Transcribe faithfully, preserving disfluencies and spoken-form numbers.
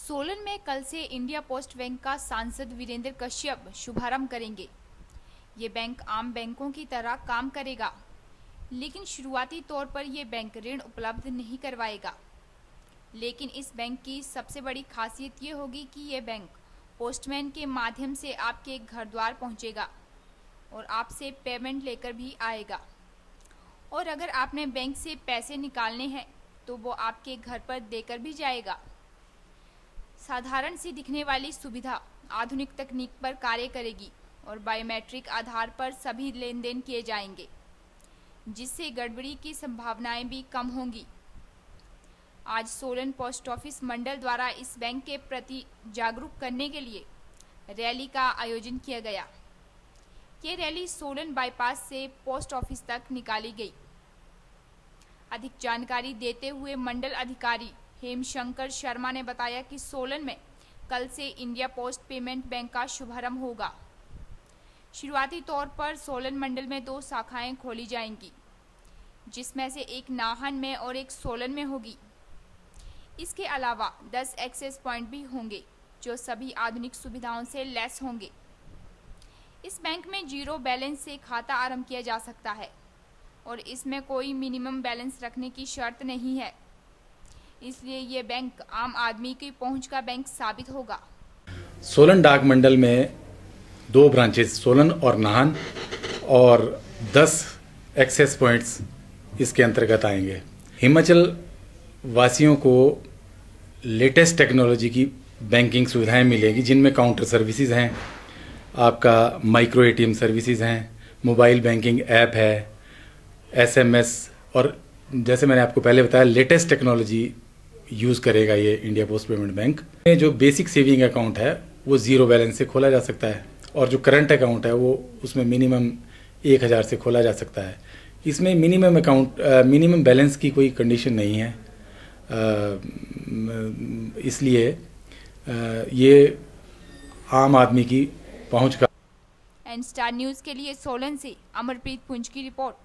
सोलन में कल से इंडिया पोस्ट बैंक का सांसद वीरेंद्र कश्यप शुभारंभ करेंगे। ये बैंक आम बैंकों की तरह काम करेगा, लेकिन शुरुआती तौर पर यह बैंक ऋण उपलब्ध नहीं करवाएगा। लेकिन इस बैंक की सबसे बड़ी खासियत ये होगी कि ये बैंक पोस्टमैन के माध्यम से आपके घर द्वार पहुंचेगा और आपसे पेमेंट लेकर भी आएगा। और अगर आपने बैंक से पैसे निकालने हैं तो वो आपके घर पर देकर भी जाएगा। साधारण सी दिखने वाली सुविधा आधुनिक तकनीक पर कार्य करेगी और बायोमेट्रिक आधार पर सभी लेन देन किए जाएंगे, जिससे गड़बड़ी की संभावनाएं भी कम होंगी। आज सोलन पोस्ट ऑफिस मंडल द्वारा इस बैंक के प्रति जागरूक करने के लिए रैली का आयोजन किया गया। ये रैली सोलन बाईपास से पोस्ट ऑफिस तक निकाली गई। अधिक जानकारी देते हुए मंडल अधिकारी हेमशंकर शर्मा ने बताया कि सोलन में कल से इंडिया पोस्ट पेमेंट बैंक का शुभारंभ होगा। शुरुआती तौर पर सोलन मंडल में दो शाखाएं खोली जाएंगी, जिसमें से एक नाहन में और एक सोलन में होगी। इसके अलावा दस एक्सेस पॉइंट भी होंगे, जो सभी आधुनिक सुविधाओं से लैस होंगे। इस बैंक में जीरो बैलेंस से खाता आरंभ किया जा सकता है और इसमें कोई मिनिमम बैलेंस रखने की शर्त नहीं है। इसलिए ये बैंक आम आदमी की पहुंच का बैंक साबित होगा। सोलन डाक मंडल में दो ब्रांचेस सोलन और नाहन और दस एक्सेस पॉइंट्स इसके अंतर्गत आएंगे। हिमाचल वासियों को लेटेस्ट टेक्नोलॉजी की बैंकिंग सुविधाएं मिलेगी, जिनमें काउंटर सर्विसेज हैं, आपका माइक्रो एटीएम सर्विसेज हैं, मोबाइल बैंकिंग ऐप है, एसएमएस, और जैसे मैंने आपको पहले बताया लेटेस्ट टेक्नोलॉजी यूज़ करेगा ये इंडिया पोस्ट पेमेंट बैंक। जो बेसिक सेविंग अकाउंट है वो ज़ीरो बैलेंस से खोला जा सकता है, और जो करंट अकाउंट है वो उसमें मिनिमम एक हज़ार से खोला जा सकता है। इसमें मिनिमम अकाउंट मिनिमम बैलेंस की कोई कंडीशन नहीं है, आ, इसलिए आ, ये आम आदमी की पहुंच का। एंड स्टार न्यूज़ के लिए सोलन से अमरप्रीत पुंज की रिपोर्ट।